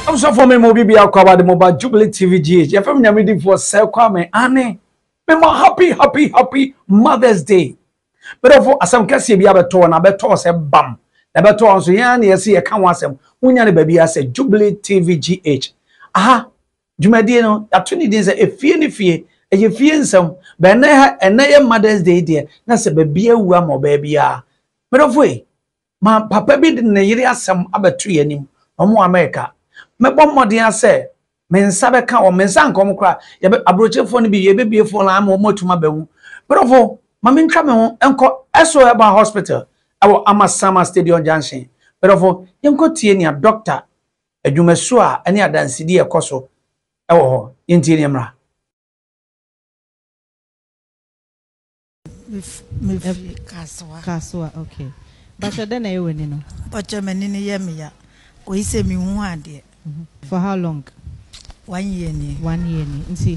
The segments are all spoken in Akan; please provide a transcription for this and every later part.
I'm so for me mobi akwa the mobile Jubilee TVGH. Your family ready for sell kwame ane. Memo happy Mother's Day. But of asam kase bi abeto na beto se bam. Na beto so yan na yesi e kan wasem. Wonya ne baby ase Jubilee TVGH. Aha. Dwumadi no atuni din se efie ne fie. Eye fie nsam. Be na ha ene Mother's Day dia. Na se baby awu am baby a. But of way. Ma papa bi de ne yiri asem abeto yanim. Omo America. Mebo modern say mensa beka o mensa nkom kra ye abrochefo no bi ye bebiefo na am motuma bawu brofo mama ntwa me ho enko eso eba hospital awo Amasama Stadium Junction brofo yenko tie ni doctor adwumasu a ene adansidi ekoso ewo ho yentie ni mra kaswa okay bacho de na yeweni no bacho menini yemia o ise mi hu ade. For how long? 1 year ni. 1 year ni. Nti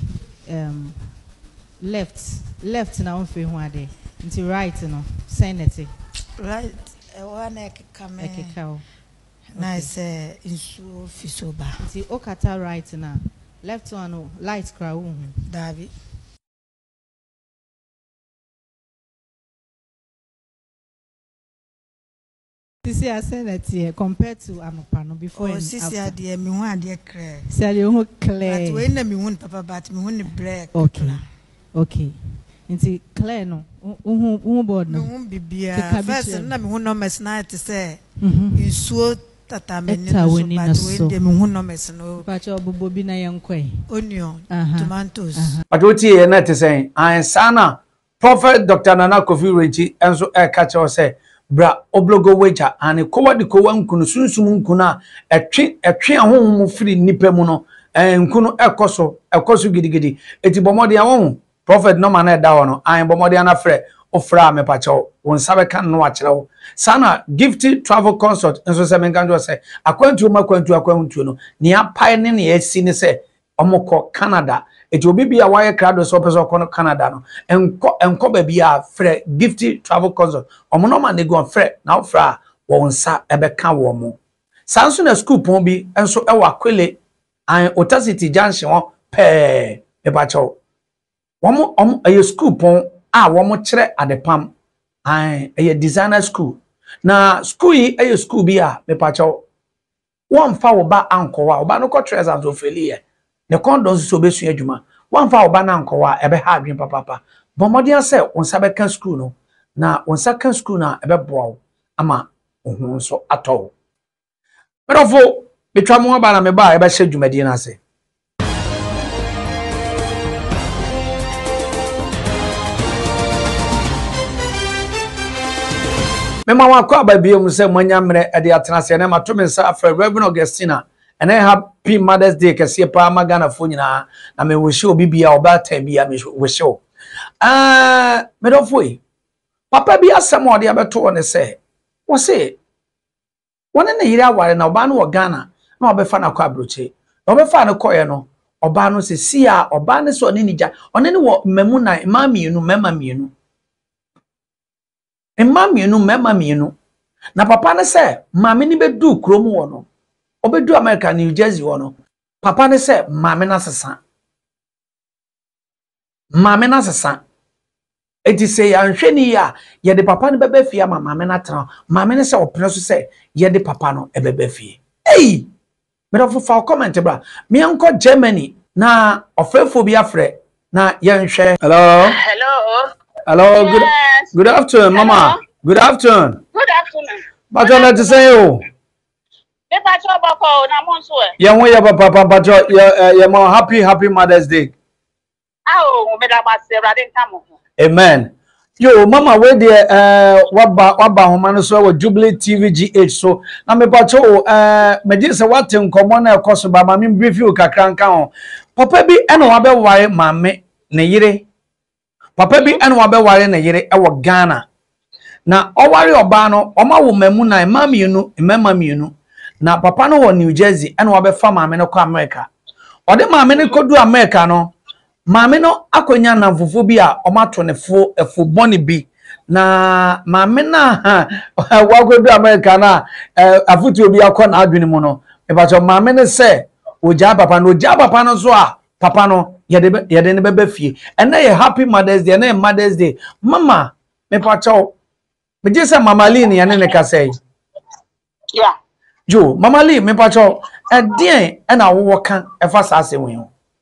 left na on fe hu ade. Nti right no senate. Right one ekeka. Na say insu fisoba. Nti okata right na left one no light kra hu. Davi. Sisi asenate compared to Amopano before and sisi ade me hu ade clear. Sisi ade hu clear. But when na me hu papa but me hu black. Okay. Nti clear no. Hu board no. Me hu bibia. First na me hu numbers na te say. Insuo tata me ni so but when me hu numbers no. Pacho obobo bi na yenkwe. Onion, tomatoes. But what ye na te say an sana Prophet Dr. Nana Kofi Renchi enso e ka che o say bra oblogo weja ane kowa di kowa nkunu sunsum nkuna etwe ahohom firi nipa mu no nkunu ekoso gidigidi eti bomode awon prophet no man e da wono an bomode na frɛ ofra me pa chew won sabe kan no akyerew sana gifted travel consult enso se men kanjo se akwantu no ni apai ne ne asi ne se omokɔ Canada eti obi bia waye krado so person ko Canada no enko ba bia frɛ gifted travel consult omo no ma ne go frɛ na ofra won sa ebeka wo mo sanso na school pon bi enso e wa kwele an Otacity Junction ho pe e ba chew womo aye school pon a womo kyerɛ adepam an aye designer school na school yi aye school bi a me pa chew won fa wo ba ankowa wo ba no ko treasures of felie ne kondon so be sua adwuma wan fa oba na nkowa ebe ha adwen papa bomodi ase onsa be kan school no na onsa kan school na ebe boa ama ohun so atɔ berofo betwa mo aba na me ba ebe hye adwumadi na ase mema wa kwa ba biom se mwanya mre ade atenase na mato me sa afra Reverend Augustina and I happy Mother's Day kasi pa magana fo nyina na me wo hye obi bia oba tan bia me wo hye me do foi papa bi asem ode abeto ne se wo se wona na yiri aware na oba no wo Ghana na obefa na kwa abroche na obefa na koye no oba no se sia oba ne so ne nija one ne wo mamu na mamienu mema mienu na papa ne se mame ni bedu krom wo no obedu America New Jersey wono papa ne se mame na sesa eti se ya nhweni ya ye de papa ne bebe fie ama mame na tra mame ne se opene so se ye de papa no ebebe fie ei me do fa comment bra me anko Germany na ofefo bi afre na ye nhwe hello yes. Good afternoon hello. Mama good afternoon but on to say you me pacho bako na monso e ye won ye papa pacho ye mo happy Mother's Day me da ma se brade ntamo amen yo mama we de waba homa no so Jubilee TVGH so na me pacho me ji se wate nkomo na ekoso ba ma me brief you kakra nka ho papa bi eno wa be ware mame ne yire papa bi eno wa be ware ne yire e wo Ghana na oware oba no oma wo mamu na mama mienu na papa no wo New Jersey eno wa be fa mame no ko America ode mame ne kodu America no mame no akonya na mfofo bi a omato ne fo boni bi na mame na wa kodu America na afutu obi akọ na adwene mu no ebacho maame ne se oja papa no so a papa no yede ne beba fie ena ye happy Mother's Day na Mother's Day mama me pacho me je se mama Lee ne ne ka say yeah jo mama Lee me pacho edien ena wo kan efa sase wen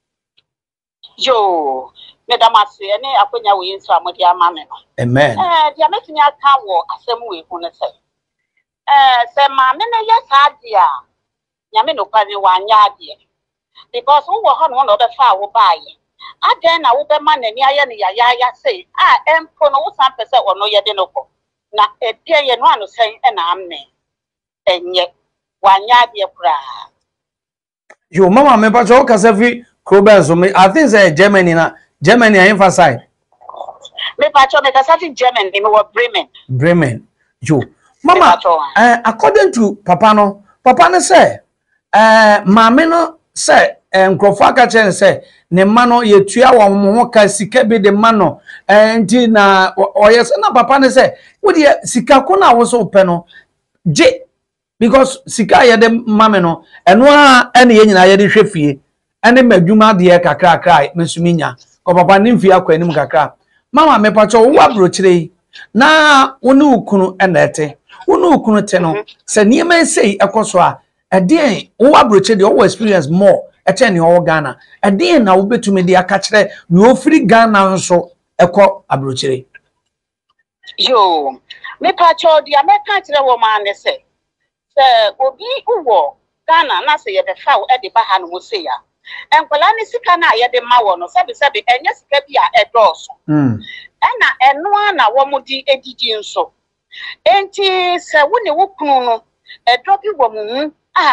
yo me da mase ene akonya we nso amodi ama me no amen dia metumi aka wo asem we hu ne se se ma me ne ya sadia nyame no kwa ni wanya ade because who were on one of the far will buy. Again, I will be man and ya say, empo no some person or no yadenoko. Na a dear and one who say, and I'm me. And yet, one yard dear cry. You, Mama, me pacho every crowbell me. I think say Germany I emphasize. Me pacho make us in German, they were Bremen. You, Mama, according to Papa no say, Mamma no. Say nkrofo aka chen say ne ma no yetua wo mo ka sika bi de ma no enti na oyes na papa ne say wo de sika ko na wo so pe no je because sika ye de mame no eno a ene ye nyina ye de hwefie ene madwuma de kakra mesuminya ko papa ne mfie akwa nim kakra mama me pacho wo abrochire na wo ne ukunu enete wo ne ukunu te no se niema sei ekoso a Eden wo abroche de wo experience more eteni wo Ghana eden na wo betumi de aka kire na ofiri Ghana nso ekọ abrochire yo me pacho de ameka kire wo ma ne se obi uwo Ghana na se ye be fa wo e de ba ha no se ya enkwala ne sika na ye de ma wo no sebe enye sika bi a edoso ena eno na wo mudi edidi nso enti se wo ne wo kunu no edobi wo mu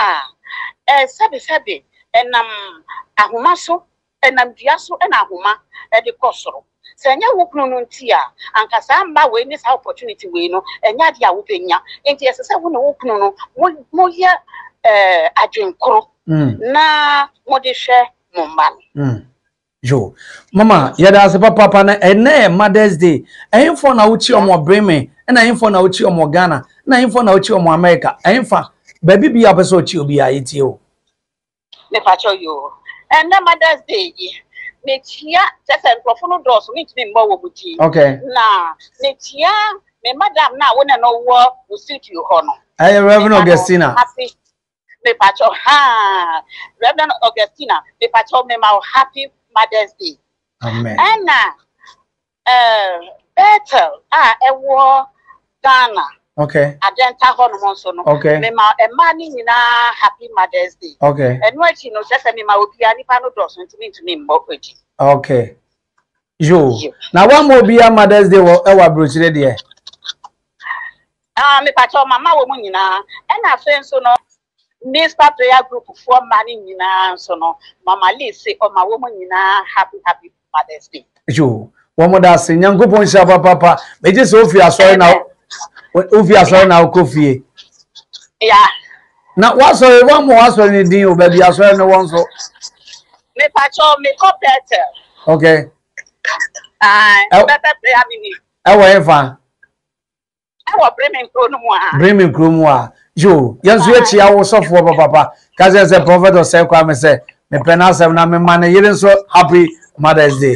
sebe enam ahoma so enam dua so ena ahoma de kosoro senya wo kunu no ntia ankasa mba we ni sa opportunity we no enya dia wo benya enti yesese wo no wo kunu no mo ye adwenkoro na mo de hwe mo mba yo mama yada se papa na ene Mother's Day enfo na uchi omo Bremen na enfo na uchi omo Ghana na enfo na uchi omo America enfa baby bi apeso uchi obi ayetie o me pacho yo ene Mother's Day me tia just enkrofo no dos me ntimi mba wo buti okay na me tia me madam na wo na no wo usiti ho no Reverend Augustina me pacho Reverend Augustina me pacho me ma happy Mother's Day amen Anna Bethel ewo Ghana okay adenta ho no so no okay me ma emani nyina happy Mother's Day okay enu achi no sese me ma obi ani pa no dos ntimi mbo kwaji okay yo na one more be Mother's Day ewa brochire de me pacho mama wo mu nyina ena fe so no Mr. Prayer Group for money nyina so no mama Lee say o ma wo mu nyina happy Mother's Day yo wo mo da se nyankopon sha papa meje se ofi asori na okofie yeah na wasori one more asori ni din o ba bi asori no won so me pacho me ko better okay better prayer mini ewa efa ewa Bremen kromu a yo yanzu echi ya wo sofo papa kaze se prophet o se kwa me se me pena se na me man yire so happy Mother's Day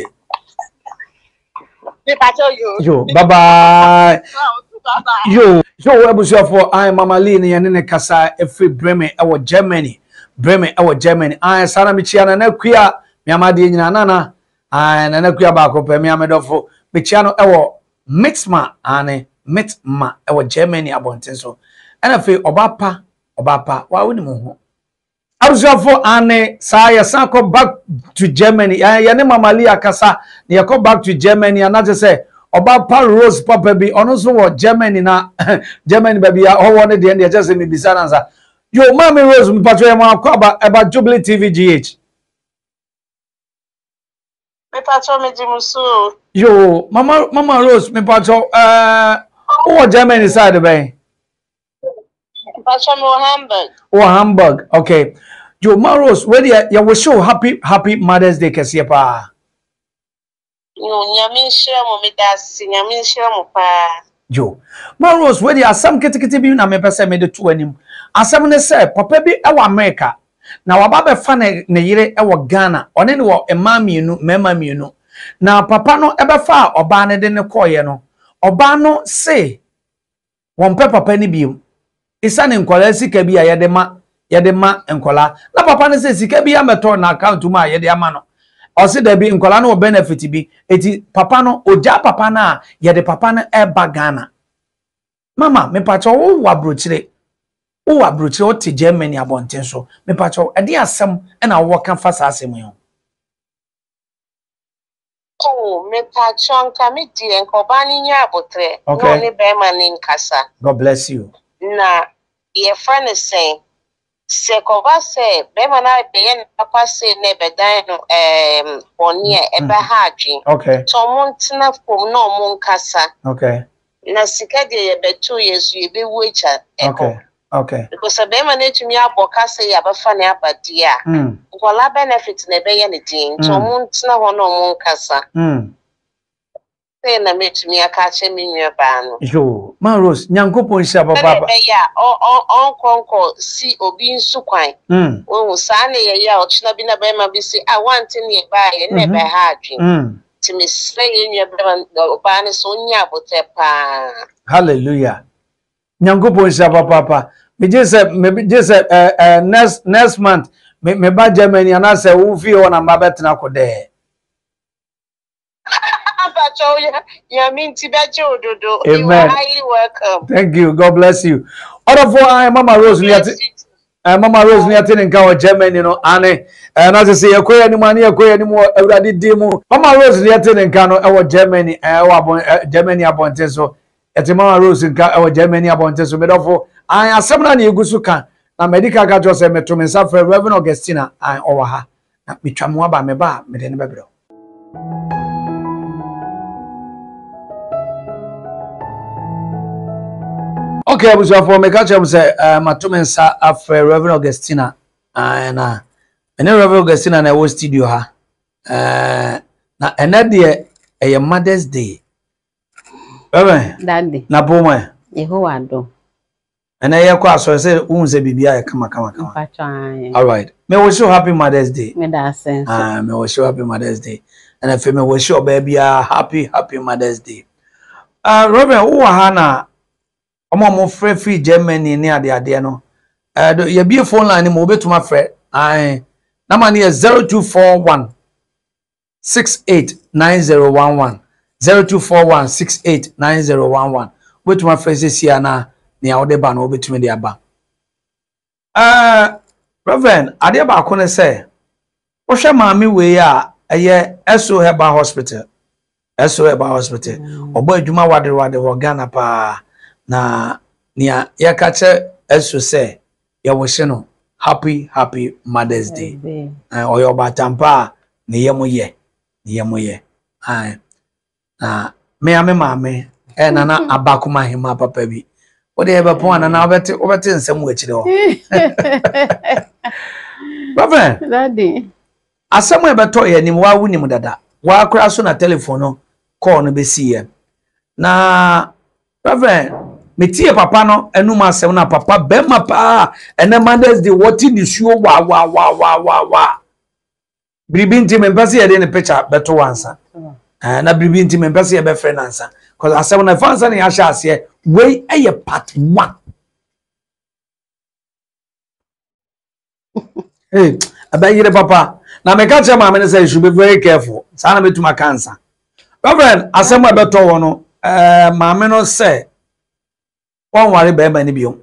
me pacho yo bye bye yo ebusuafo I mama Lee ne ne kasa efi Bremen ewo Germany I sana mi chia na kua mi amade nyina nana na kua ba ko pe mi amedofo mi chia no ewo mixma ewo Germany abonten so ena fe obapa wa woni mo ho abusuafo ane sa ya sako back to Germany ya ne mama Lee akasa ne yakọ back to Germany anaje say obapa Rose papa bi ono so wo Germany na Germany baby ya ho woni de ya just me bisa nansa yo mama Rose mi patro ya ma kwa aba Jubilee TV GH me patro me jimusu yo mama Rose mi patro o Germany side be patro mo Hamburg Hamburg okay yo mama Rose where ya we show happy Mother's Day kese pa no nyame nhira mo medasi nyame nhira mo pa yo mama Rose where ya some kitikiti bi na me pese me de to anim asem ne say papa bi e wa America na waba be fa ne yire e wo Ghana one ne wo ema mienu mema mienu na papa no e be fa oba ne de ne koye no oba no say won pe papa ni biom isa ne nkola sika bi a yede ma nkola na papa ne say sika bi ameto na account ma yede ama no o se da bi nkola no benefit bi eti papa no oja papa na yede papa no e ba Ghana mama me pacho wo wabrochire o te Germany abonten so me pacho e de asem e na wo kan fa sa asem yo. Oh, me pacho nka me di enko ba ni nya abotre no ne be ma ni nkasa. God bless you. Na ye friend is saying se ko ba se be ma na be yen papa se ne be dan no oni e be ha adwen. Okay. So mo ntina fom no mo nkasa. Okay. Na sika de ye beto yesu ye be wecha okay. Okay. Because a bema ne tumi aboka se ya bafa ne abadia. Nkola benefit ne be ye ne din. So mo ntina ho no mo nkasa. Say na me tumi aka che me nwa ba no. Yo, man Rose, nyankopon hia papa. Be ya on konko si obi nsu kwan. Wo sa ne ye ya o china bi na bema bi si I want ne ba ye ne be ha adwen. Timi say ye nwa ba ne so nya abote pa. Hallelujah. Nyankopon hia papa. Me just next month me ba Germany and I say wo fi o na mabet na ko de. You mean Tibet Ododo. Amen. You are highly welcome. Thank you. God bless you. Other for Mama Rose Mama Rose near tin nka Germany no ane na say yakoya ni mani yakoya ni mo awurade dimu Mama Rose near tin nka no e Germany Germany abonte so eti Mama Rose nka e Germany abonte so medofo an asem na egusu kan na medical ga jo say meto me sa Reverend Augustina an owa ha na metwam aba me ba me de ne bebro. Okay, I was for me catch up say matumensa of Reverend Augustina and Reverend Augustina na wo studio ha na enade e Mother's Day Reverend Daddy na bomo Yehowa do ena ye kwa so say unze bibia e kama all right me wish you happy Mother's Day me da sense me wish you happy Mother's Day and if me wish you baby happy Mother's Day Reverend who ha na omo free Germany ni ade no ye bie phone line mo betuma frɛ na mane 0241 689011 0241 689011 betuma frɛ sesia na ne awode ba no betuma de aba Reverend ade ba ko ne sɛ wo hwɛ maami we a eye SO Herbal Hospital obo adwuma wade ho Ghana pa na nia yakache eso say ya woshe no happy Mother's Day oyo batampa ne yemo ye na me ame mame nana abakuma hima papa bi ode ebe pon nana obete nsem wachire ho Reverend Daddy asem ebeto ye nim wa wunim dada wa akra so na telephone no call no besiye na Reverend metie papa no enum asem na papa bema pa ene Mother's Day woti ni suo wa bribi nti me mpese ye de ne picture beto wansa na bribi nti me mpese ye be friend ansa cause asem na fansa ne ya sha ase we eye part 1 hey abayire papa na me ka che mama ne say you should be very careful sa na betuma cancer Reverend asem beto wo no mama no say on wari be ma ni biom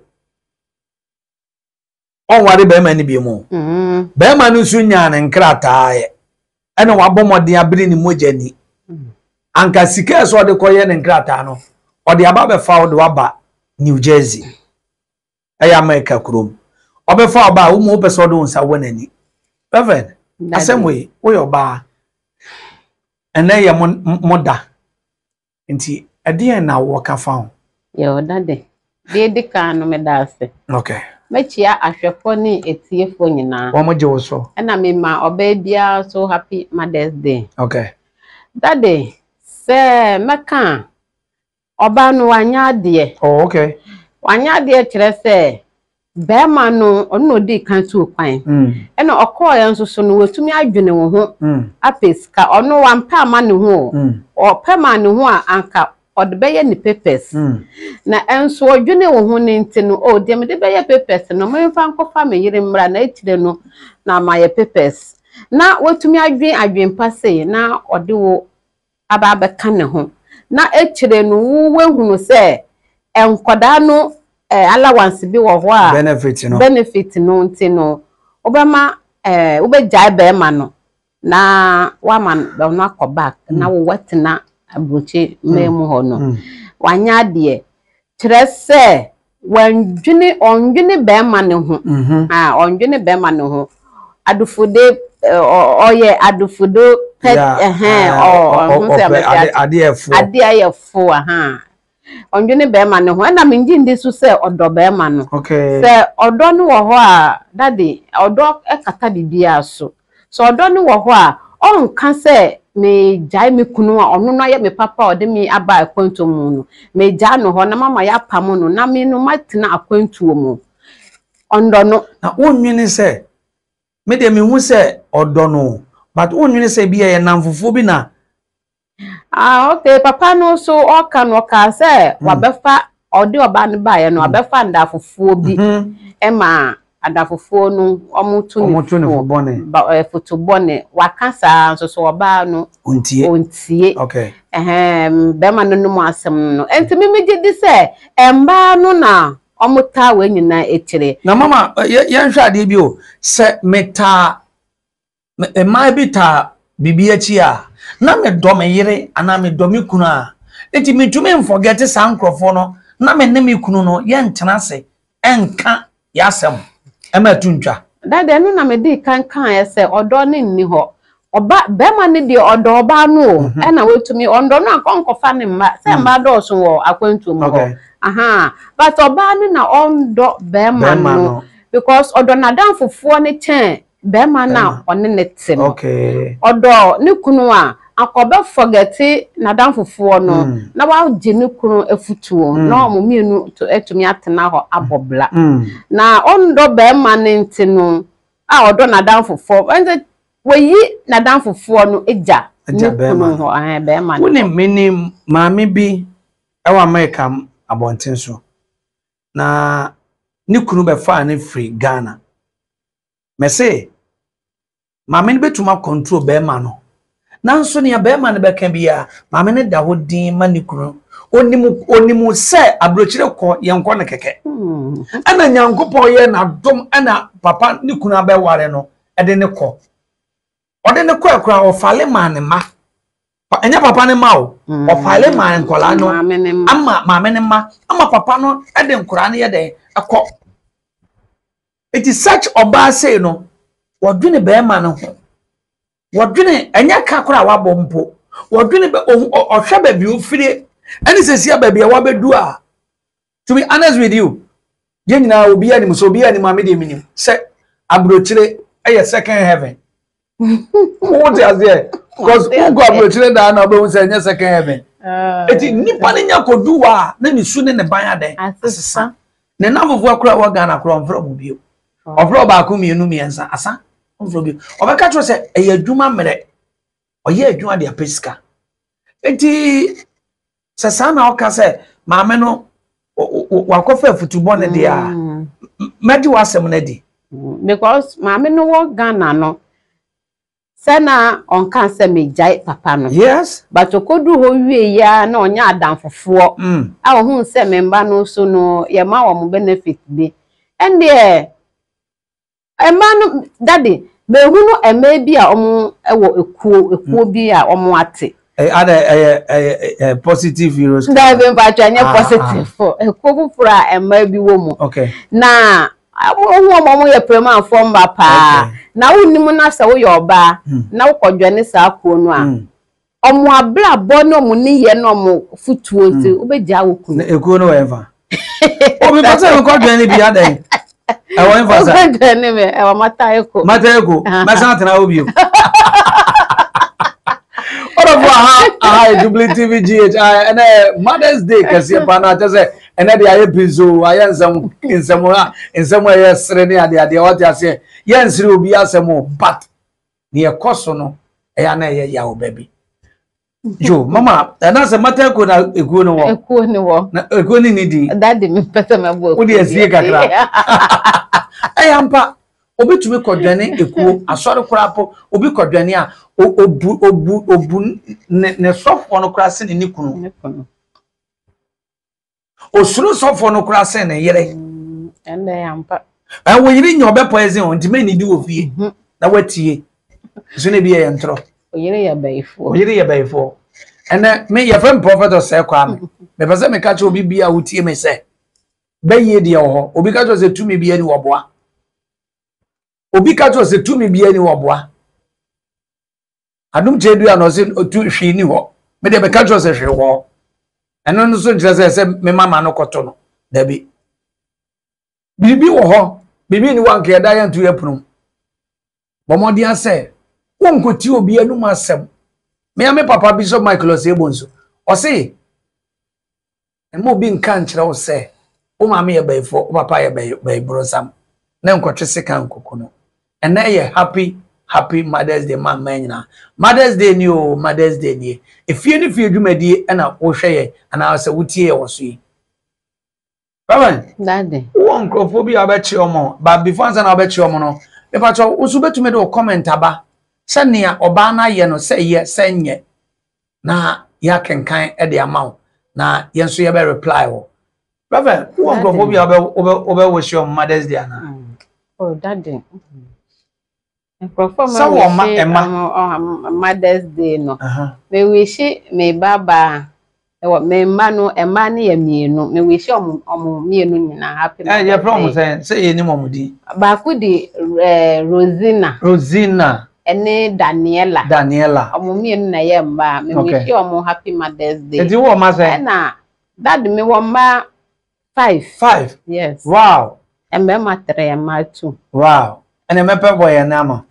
be ma no su nya ne nkrata ye ene wabomode abiri ni mojani anka sika so de koye ne nkrata no ode aba be fa ode waba New Jersey eya America krom obe fa oba wo mo pese ode unsa wonani Reverend asemwe wo yo ba ene ye moda nti ade na wo ka fa yo Daddy de kan me da se okay mechia ahwefo ni etiefo nyina wo mo je wo so na me ma oba bia so happy Mother's Day okay Daddy se meka oba no wanya de oh okay wanya de kire se bema no ono di kan tu kwan e na okọ ya nso so no watumi adwene wo ho apeska ono wampa ama ne ho o pema ne ho a anka ode beye ni papers na enso odwene wo ho ne ntino o de me de beye papers no memfa nkofa me yire mra na etire no na maye papers na watumi adwen pase na ode wo aba beka ne ho na etire no wo hunu se enkoda no allowance bi wo ho a benefit no ntino obama obejai be ma no na wa man be no akoback na wo watina abrochi memu ho no wanya de kire se ondwene be ma ne ho ondwene be ma ne ho adufude oye adufudo pet ade ayefo ondwene be ma ne ho na menji ndi so se odo be ma no se odo no wo ho a daddy odo ekata bibia so odo no wo ho a onka se me jai me kunu a ono no ye me papa ode me aba akwanto mu no me ja no ho na mama ya pam no na me no matina akwanto mu ondo no na onwene se me de me hu se odo no but onwene se bia ye namfofo bi na okay papa no so oka no ka se wabefa ode oba ne ba ye no wabefa ndafofuo bi ema adafofuo no omutu ne foto bone wakasa so oba no ontie okay be ma no mu asem no enti memeje di se emba no na omuta we nyina etire na mama ye nhwa ade bi o se meta mai bita bibia chi a na me do me yire ana me do me kunu a enti me tumi forget sankrofo no na me ne me kunu no ye ntena se enka yasem ema tuntwa dade no na me di kan ese odo ne nni ho oba be ma ne di odo oba no e na wetumi ondo no akonkofa ne mma se mba do so wo akwantu mu ho but oba ne na ondo be ma no because odo na dan fufuo ne chen be ma na one ne tem odo ne kunu a akobe forget na dan fufuo no na wa je ne kunu efutuo na omo mienu to etumi atena ho abobla na ondo be ma ne ntino a odo na dan fufuo enze weyi na dan fufuo no eja ne kunu ho be ma no woni menim maame bi ewa America abonten so na ne kunu be fa ne free Ghana me say maame ne betuma control be ma no nanso ne be ma ne be kan bia maame ne da ho din ma ne kunu onimu se abrochire ko yenko ne keke ana nyankopon ye na dom ana papa ne kunu abeware no ede ne ko ode ne ko akura ofale ma ne ma enya papa ne ma o ofale ma nkola no ama maame ne ma ama papa no ede nkura ne ye de akọ it is such oba say no wodwene be ma ne ho wodwene enya ka kura wabọ mpo wodwene be ohwe ba bi ofire ani sesia ba bi wabedu a to be honest with you ye nyina obi ani so obi ani maame de minim se abrochire eye second heaven what is there because who go abrochire da na be say second heaven eti nipa ne nya koduwa na ni su ne ne ban ade asesa ne namfo akura wa Ghana akura mfro mu bio ofro ba ko mienu miensa asa ofro bio obeka tro se eye adwuma mere oye adwuma de apeska eti sasa na oka se maame no wakofa futubo ne de a medi wasem ne di because maame no wo Ghana no sana onka se mejai papa no yes but okodu ho wie ya na onya adanfofo a ohun se memba no so no ye ma wo benefit bi and ema no daddy be hu no ema bi a omo ewo ekuo bi a omo ate positive heroes that be anya positive for ekuo fura ema bi wo mu okay na omo ye prema form ba pa na wonimu na se wo yoba na wo kodwane sa akuo no a omo abla bo no mu ni ye no mo futuo nti obeja wo kunu ekuo no ever obi pata ko kodwane bi adan e wo enfa sa kodwane me e wo mata eko masa tena obi WTV GH and Mother's Day kasi pa na say ena de aye bizo aye nsam aye sere ne ade what you say ye nsire obi asemo but ne ekoso no eya na ye ya obabi jo mama na se mata ko na ekuo no wo ekuo ni wo na ekuo ni ni di daddy me pese mabo wo de asie kakra ayampa obi tumi kodwane ekuo asore korapo obi kodwane a obu ne sofo no kora se ni kunu osuru sofo no kora se ne yere ende yampa wo yiri nya obe poison on ntime ni di wo fie na watie so ne bi ye ntro oyire ya bayifo ene me ye friend prophet say kwa me pese me ka che obi bia wotie me se baye de ho obi ka che se tumi bia ni wo boa obi ka che se tumi bia ni wo boa adum chedu ya no se tu hwi ni ho me de be ka che se hwi ho eno no so nkyere se me mama no koto no da bi bibi wo ho bibi ni wanke ya da ya ntu ya punu bomodi ase wonkoti obi anum asem me papa Bishop Michael Osebonso o se mo bi nka nkyere wo se o ma me ye bayfo o papa ye baybrosam na nkotwe seka nkoko no ena ye happy Mother's Day man nyina Mother's Day ni o Mother's Day ni efie ni fie dwumadi ena wo hweye ana se wutie ye wo so yi baba daddy won krofobia abechi omo ba before answer na abechi omo no me pa cho wo so betume de comment aba senia oba na ye no se ye senye na ya kenkan e de amaw na ye nso ye be reply wo brother won krofobia obe wo show Mother's Day na oh daddy Mother's Day no me wish me baba me manu ema ne ya mienu me wish omo mienu nyina happy Mother's Day ya promise say ye ni momudi ba ku di Rosina ene Daniela omo mienu na ye mba me wish omo happy Mother's Day enti wo ma say na dad me wo ma 5 yes wow embe ma 3 ema 2 wow ene mepe boy na ma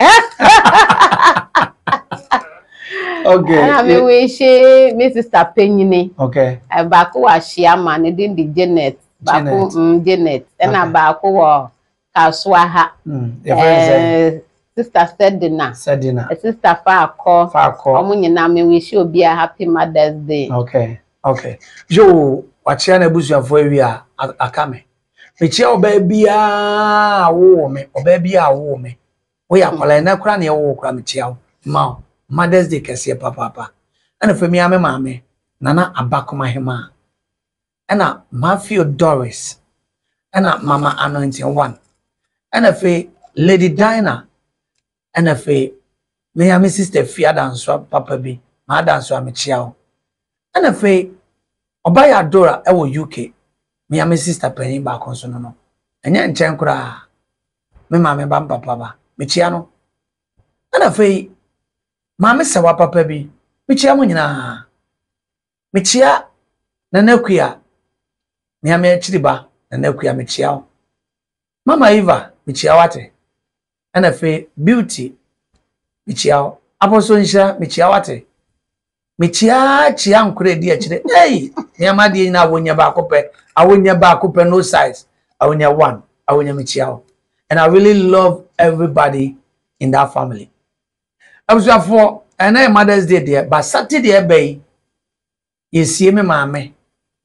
okay and me wish me sister Penyini okay ba ko wa Shiama ne din di Janet ba ko Janet ena ba ko wo Kaswaha sister Sedina sister Faako omo nyina me wish obi a happy Mother's Day okay yo wachia na busuafo awi a akame mechia oba bia wo me wo ya kwala na kura na ye wo kura mechia ma Mother's Day kese papa ana fami ame maame nana abakoma hema ana Mafio Doris ana mama anointing one ana fe Lady Dinah ana fe me ya me sister Fia danso papa bi ma danso amechia ana fe Obaya Adora ewo UK me ya me sister Penny ba konso no enya nchen kura me maame ba papa ba mechia no ana fe maame sewa papa bi mechia mo nyina mechia nanakua me ya me chiriba nanakua mechia mama Eva mechia wate ana fe Beauty mechia aposo nsha mechia wate mechia chia nkure di akire me amadi na awonya ba kope no size awonya one awonya mechia and I really love everybody in that family. Abusafo ena Mother's Day there but Saturday ebe yesie me maame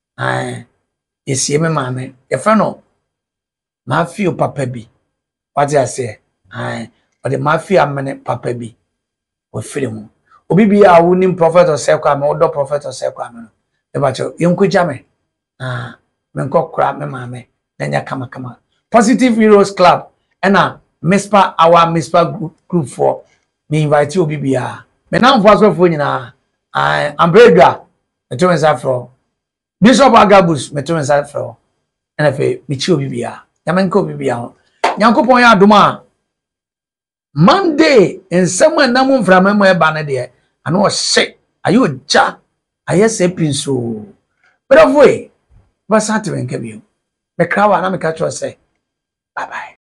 yesie me maame ye fa no Mafio papa bi what I say but the Mafia amene papa bi o firi mu obi bia a wonim prophet osekwa me odo prophet osekwa me no e ba cho yenkuja me me nkokra me maame nanya kama Positive Heroes Club ena Mispa our Mispa group for me invite you obi bia me na mfaso fo nyina Ambrega meto fro Bishop Agabus meto fro ena fe me chi obi bia yamenko obi bia Nyankopon ya adoma Monday ensem anam mframa mo eba na de ana o hye ayo ja ayese pinso bravo e ba sante wenka bio me krawa na me ka cho say bye bye.